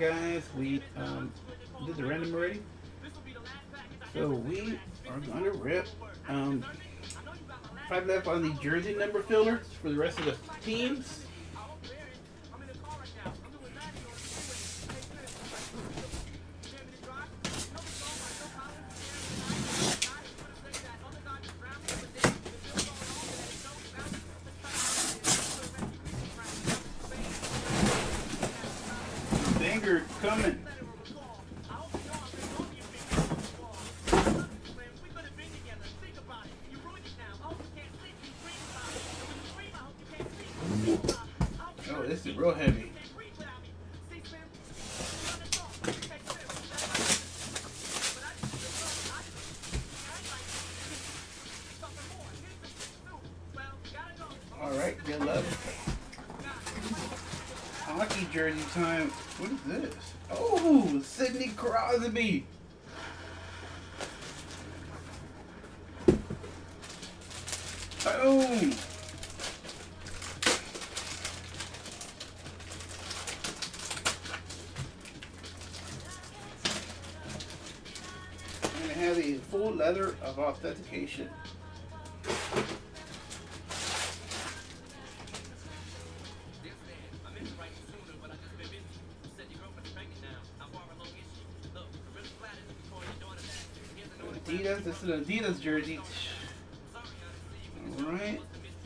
guys. We did the random already, so we are gonna rip 5 left on the jersey number fillers for the rest of the teams. Banger coming. Oh, this is real heavy. All right, good luck. Hockey jersey time. What is this? Oh, Sidney Crosby. Boom. I'm going to have the full leather of authentication. Adidas, this is an Adidas jersey. Alright.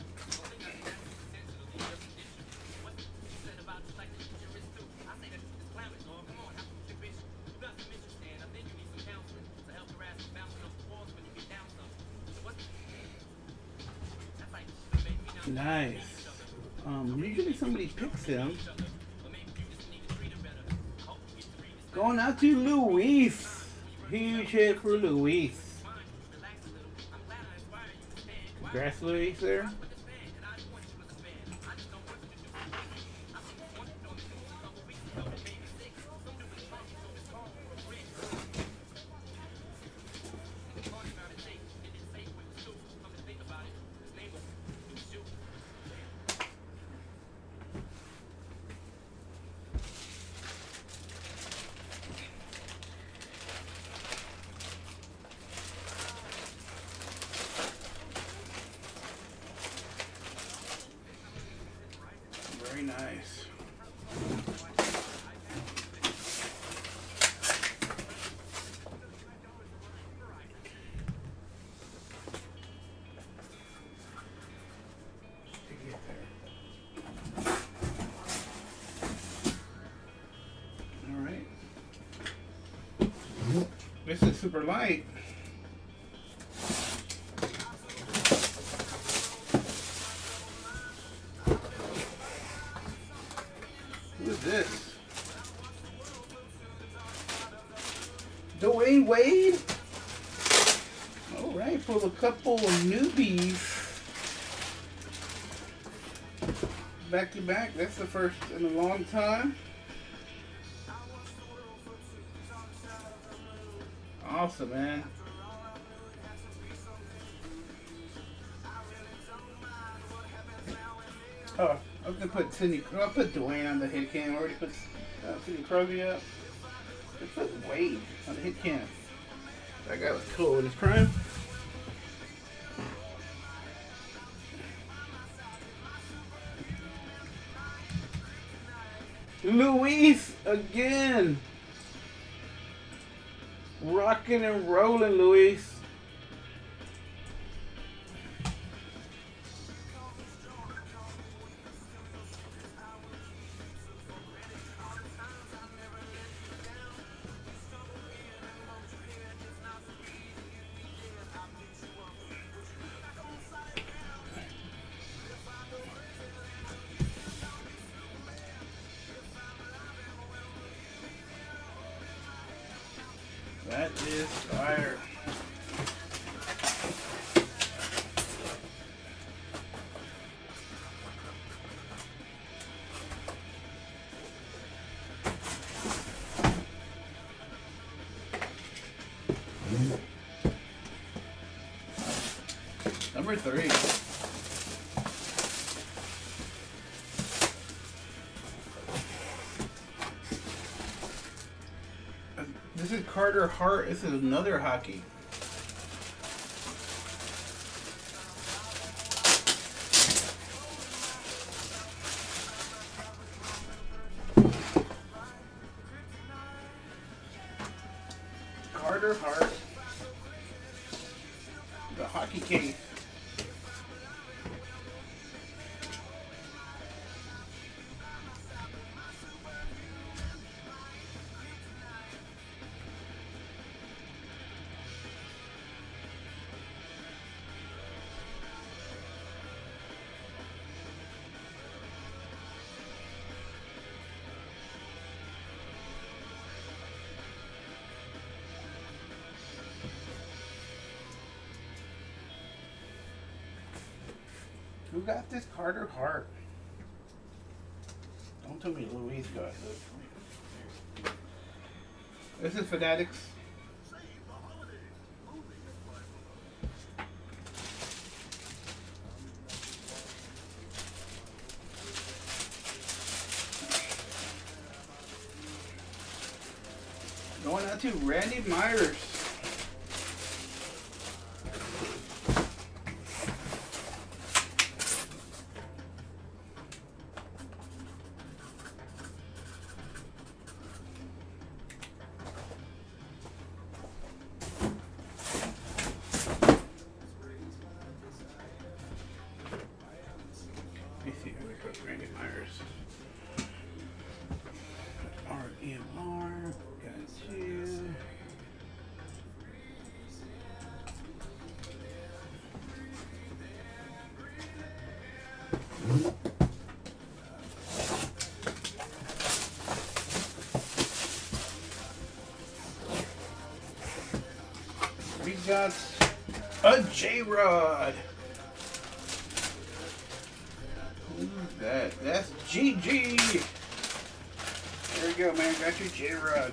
Nice. Usually somebody picks him. Going out to Luis. Huge hit for Luis. Congrats, Luis, there. Very nice. All right. This is super light. Who is this? Dwayne Wade? Alright, for a couple of newbies. Back to back, that's the first in a long time. Awesome, man. Oh, I was gonna put I'll put Dwayne on the hit cam. I already put Sidney Crosby up. Let's put Wade on the hit cam. That guy was cool in his prime. Luis again. Rocking and rolling, Luis. That is fire. Number 3. This is Carter Hart. This is another hockey. Carter Hart. The hockey case. Who got this Carter Hart? Don't tell me Louise got it. This is Fanatics. Going out to Randy Myers. Let me see if we put Randy Myers. RMR, got you. We got a J-Rod. Who's that? That's GG. There you go, man. Got your J-Rod.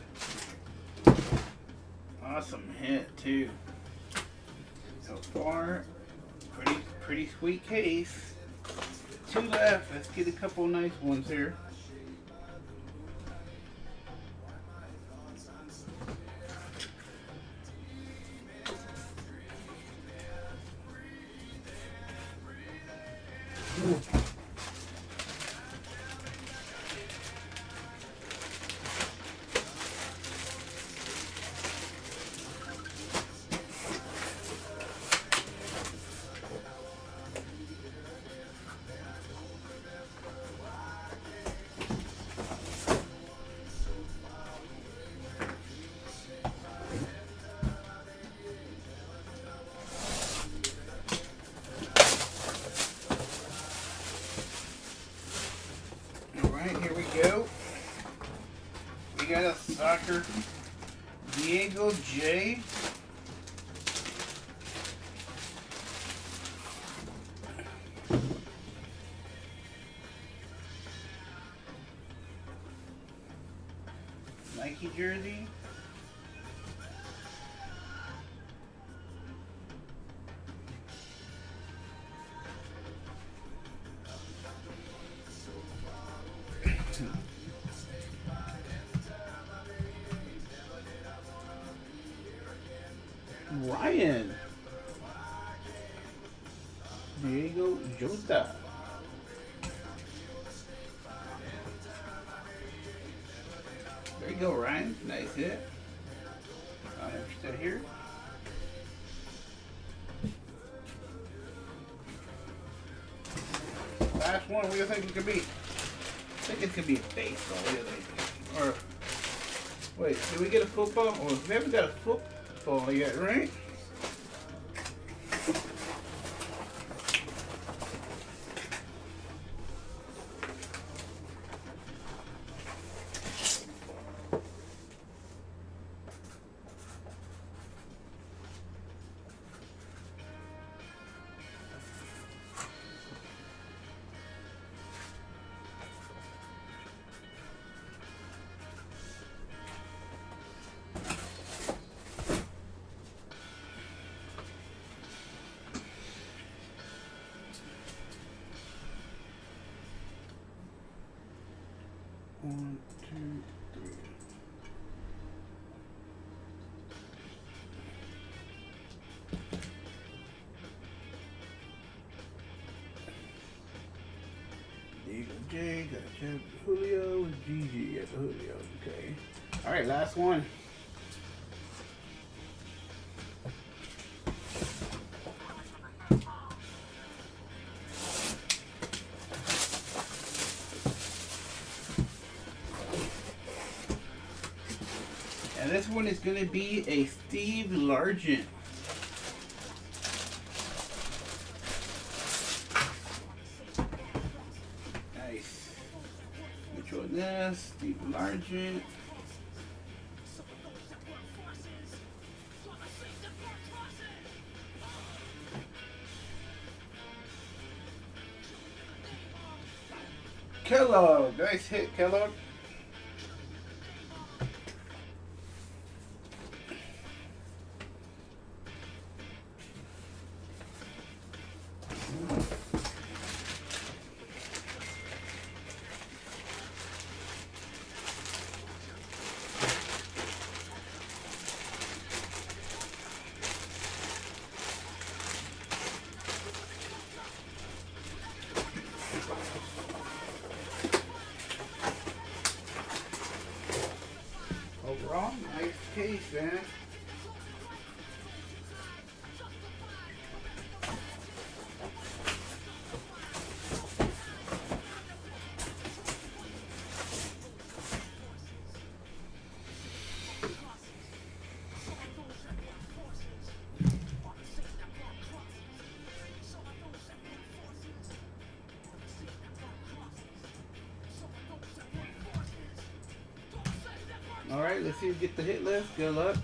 Awesome hit, too. So far, pretty sweet case. 2 left. Let's get a couple nice ones here. Here we go. We got a soccer Diego J. Nike jersey. Ryan Diego Jota. There you go, Ryan. Nice hit. We're still here. Last one. What do you think it could be? I think it could be a baseball. What do you think? Or wait, did we get a football? Or we haven't got a football yet, right? JJ, got Julio, GG at the Julio. Okay. All right, last one. And this one is going to be a Steve Largent. Nice. Which one is Steve Largent? Kellogg. Nice hit, Kellogg. Overall, nice case, man. All right, let's see who get the hit list. Good luck.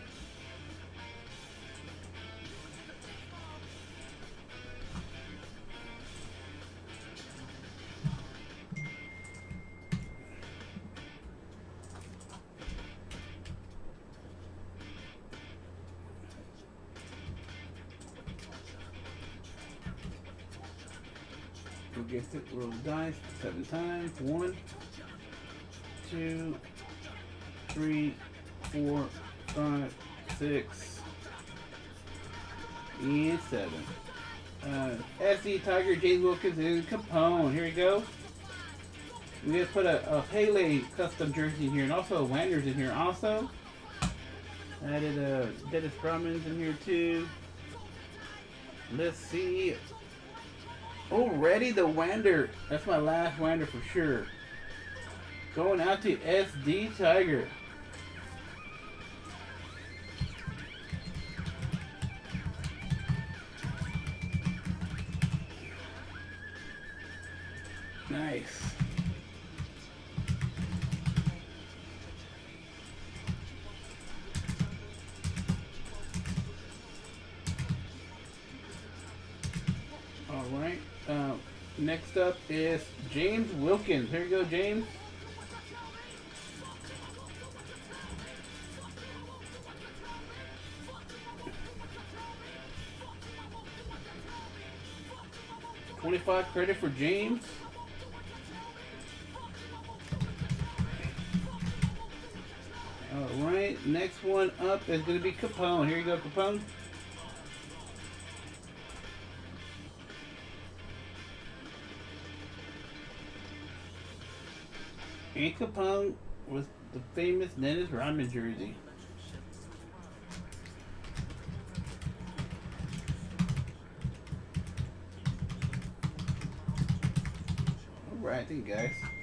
Who gets it? Roll the dice 7 times. 1, 2, 3, 4, 5, 6, and 7. SC Tiger, James Wilkins, and Capone. Here we go. We have put a Pele custom jersey in here, and also a Wanderers in here. Also, added Dennis Drummond's in here too. Let's see. Already the Wander. That's my last Wander for sure. Going out to SD Tiger. Nice. All right. Next up is James Wilkins. Here you go, James. $25 credit for James. All right, next one up is going to be Capone. Here you go, Capone. And Capone was the famous Dennis Rodman jersey. All right, thank you guys.